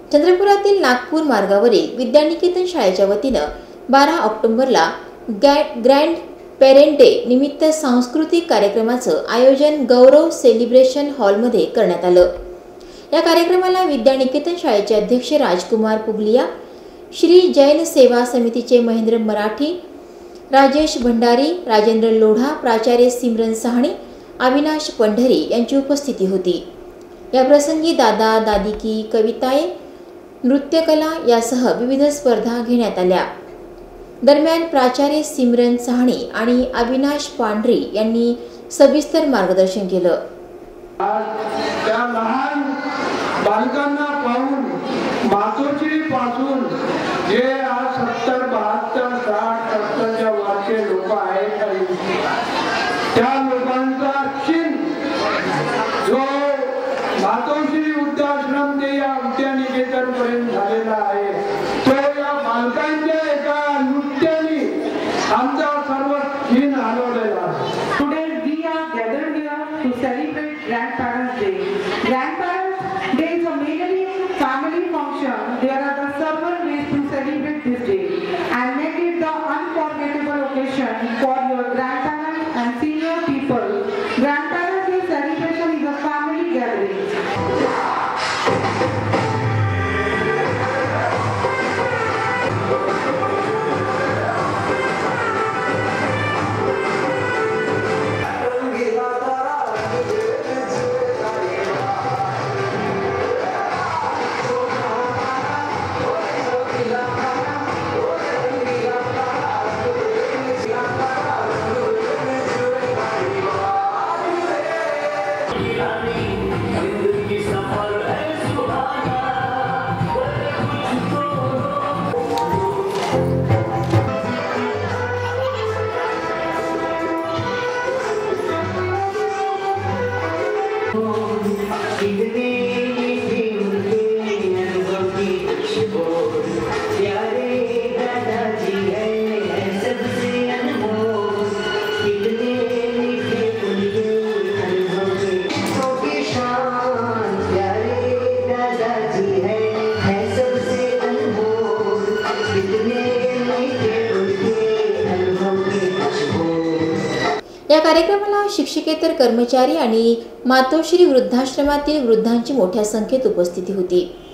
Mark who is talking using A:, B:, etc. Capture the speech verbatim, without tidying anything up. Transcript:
A: चंद्रपुरातील नागपूर मार्गावरील विद्यानिकेतन शाळेच्या वतीनं बारा ऑक्टोबरला ग्रँड पेरेंट डे निमित्त सांस्कृतिक कार्यक्रमाचं आयोजन गौरव सेलिब्रेशन हॉलमध्ये करण्यात आलं। या कार्यक्रमाला विद्यानिकेतन शाळेचे अध्यक्ष राजकुमार पुगलिया, श्री जैन सेवा समितीचे महेंद्र मराठी, राजेश भंडारी, राजेंद्र लोढा, प्राचार्य सिमरन साहणी, अविनाश पंढरी यांची उपस्थिती होती। या प्रसंगी दादा दादी की कविताए, नृत्यकला यासह विविध स्पर्धा घेण्यात आल्या। दरम्यान प्राचार्य सिमरन साहणी आणि अविनाश पांढरी यांनी सविस्तर मार्गदर्शन केलं।
B: त्या लहान बालकांना पाहून मातोश्री पासून जे आज सत्तर बहात्तर साठ सत्तरच्या वरचे लोक आहेत त्या लोकांचा क्षीण जो मातोश्री वृद्धाश्रम ते या विद्यानिकेतन पर्यंत झालेला आहे तो या बालकांच्या एका नृत्याने आमचा सर्व क्षीण हलवलेला आहे।
C: Today we are gathered here to celebrate Grandparents' Day. Grandparents' Day is a mainly family function. There are the several ways to celebrate this day and make it the unforgettable occasion for your grandparents and senior people. Grandparents' Day celebration is a family gathering.
A: या कार्यक्रमाला शिक्षकेतर कर्मचारी आणि मातोश्री वृद्धाश्रमातील वृद्धांची मोठ्या संख्येत उपस्थिती होती।